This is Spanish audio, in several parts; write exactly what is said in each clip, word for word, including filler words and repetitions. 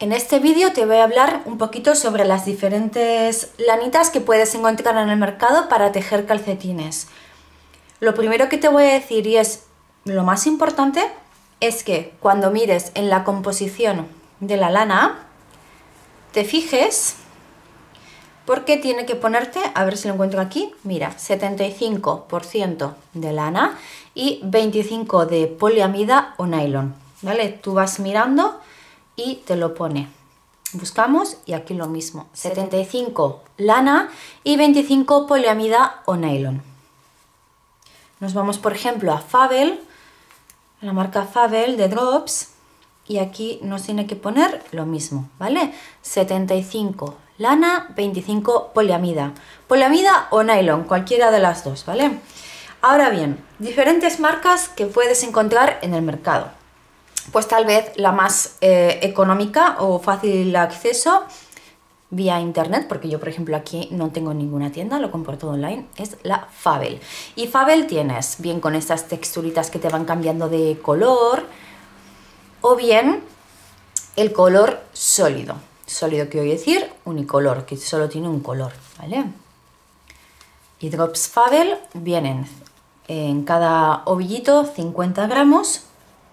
En este vídeo te voy a hablar un poquito sobre las diferentes lanitas que puedes encontrar en el mercado para tejer calcetines. Lo primero que te voy a decir, y es lo más importante, es que cuando mires en la composición de la lana, te fijes, porque tiene que ponerte, a ver si lo encuentro aquí, mira, setenta y cinco por ciento de lana y veinticinco por ciento de poliamida o nylon, ¿vale? Tú vas mirando y te lo pone. Buscamos y aquí lo mismo, setenta y cinco lana y veinticinco poliamida o nylon. Nos vamos, por ejemplo, a Fabel, la marca Fabel de Drops, y aquí nos tiene que poner lo mismo, ¿vale? setenta y cinco lana, veinticinco poliamida. Poliamida o nylon, cualquiera de las dos, ¿vale? Ahora bien, diferentes marcas que puedes encontrar en el mercado. Pues tal vez la más eh, económica o fácil de acceso vía internet, porque yo por ejemplo aquí no tengo ninguna tienda, lo compro todo online, es la Fabel. Y Fabel tienes bien con estas texturitas que te van cambiando de color, o bien el color sólido. Sólido quiero decir unicolor, que solo tiene un color, ¿vale? Y Drops Fabel vienen en cada ovillito cincuenta gramos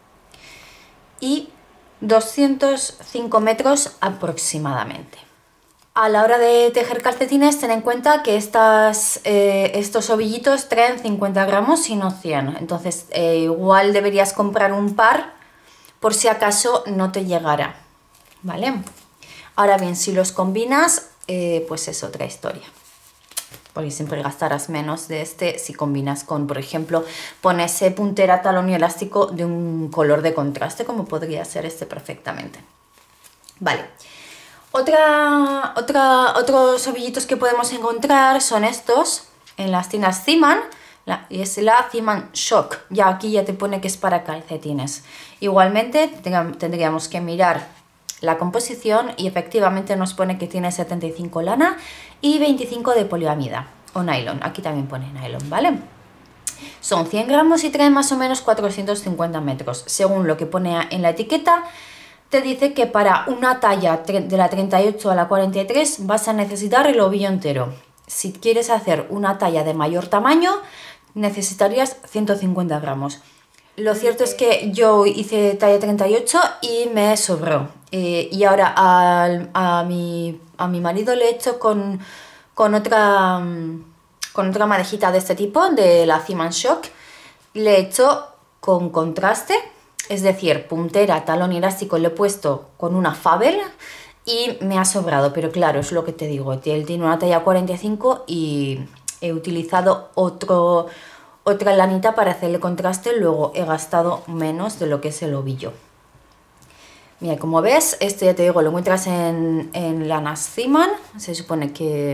y doscientos cinco metros aproximadamente. A la hora de tejer calcetines, ten en cuenta que estas, eh, estos ovillitos traen cincuenta gramos y no cien. Entonces, eh, igual deberías comprar un par por si acaso no te llegara, ¿vale? Ahora bien, si los combinas, eh, pues es otra historia. Porque siempre gastarás menos de este si combinas con, por ejemplo, pones puntera, talón y elástico de un color de contraste, como podría ser este perfectamente. Vale. Otra, otra, otros ovillitos que podemos encontrar son estos en las tiendas Ziman, la, y es la Ziman Shock. Ya aquí ya te pone que es para calcetines. Igualmente tendríamos que mirar la composición y efectivamente nos pone que tiene setenta y cinco lana y veinticinco de poliamida o nylon. Aquí también pone nylon, ¿vale? Son cien gramos y traen más o menos cuatrocientos cincuenta metros. Según lo que pone en la etiqueta, te dice que para una talla de la treinta y ocho a la cuarenta y tres vas a necesitar el ovillo entero. Si quieres hacer una talla de mayor tamaño, necesitarías ciento cincuenta gramos. Lo cierto es que yo hice talla treinta y ocho y me sobró. Eh, y ahora a, a, mi, a mi marido le he hecho con, con, otra, con otra madejita de este tipo, de la Ziman Shock. Le he hecho con contraste, es decir, puntera, talón y elástico le he puesto con una Fabel y me ha sobrado. Pero claro, es lo que te digo, él tiene una talla cuarenta y cinco y he utilizado otro... otra lanita para hacerle contraste, luego he gastado menos de lo que es el ovillo. Mira, como ves, esto ya te digo, lo encuentras en, en lanas Ziman. Se supone que...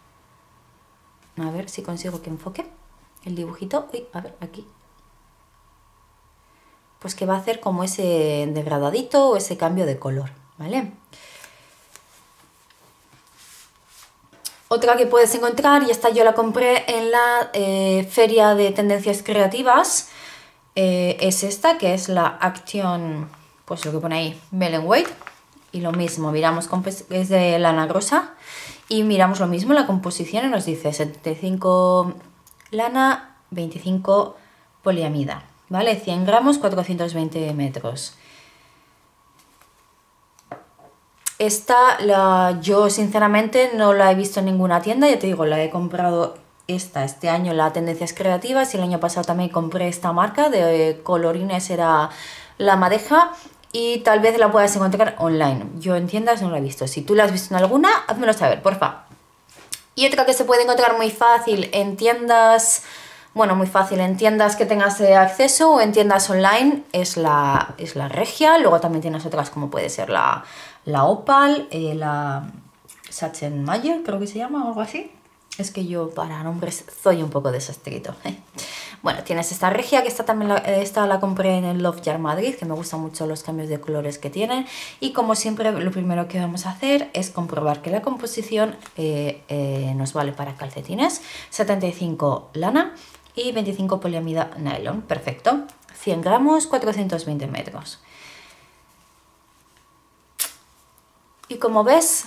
A ver si consigo que enfoque el dibujito. Uy, a ver, aquí. Pues que va a hacer como ese degradadito o ese cambio de color, ¿vale? Otra que puedes encontrar, y esta yo la compré en la eh, feria de tendencias creativas, eh, es esta, que es la Action, pues lo que pone ahí, Melon Weight. Y lo mismo, miramos, es de lana rosa, y miramos lo mismo, la composición, y nos dice setenta y cinco lana, veinticinco poliamida, ¿vale? cien gramos, cuatrocientos veinte metros. Esta, la, yo sinceramente no la he visto en ninguna tienda, ya te digo, la he comprado esta este año en la Tendencias Creativas y el año pasado también compré esta marca de colorines, era la madeja, y tal vez la puedas encontrar online. Yo en tiendas no la he visto. Si tú la has visto en alguna, házmelo saber, porfa. Y otra que se puede encontrar muy fácil en tiendas, bueno, muy fácil en tiendas que tengas acceso o en tiendas online es la, es la Regia. Luego también tienes otras como puede ser la... la Opal, eh, la Sachsenmayer, creo que se llama o algo así. Es que yo para nombres soy un poco desastrito. Bueno, tienes esta Regia, que esta también la, esta la compré en el Love Jar Madrid, que me gustan mucho los cambios de colores que tienen. Y como siempre, lo primero que vamos a hacer es comprobar que la composición eh, eh, nos vale para calcetines. setenta y cinco lana y veinticinco poliamida nylon. Perfecto. cien gramos, cuatrocientos veinte metros. Y como ves,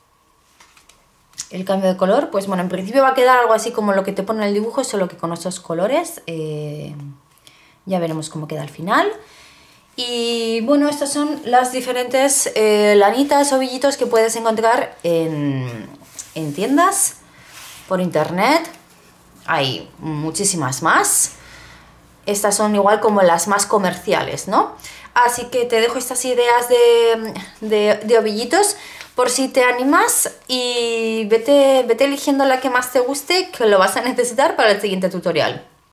el cambio de color, pues bueno, en principio va a quedar algo así como lo que te pone en el dibujo, solo que con esos colores. Eh, ya veremos cómo queda al final. Y bueno, estas son las diferentes eh, lanitas o ovillitos que puedes encontrar en, en tiendas, por internet. Hay muchísimas más. Estas son igual como las más comerciales, ¿no? Así que te dejo estas ideas de, de, de ovillitos por si te animas y vete, vete eligiendo la que más te guste, que lo vas a necesitar para el siguiente tutorial.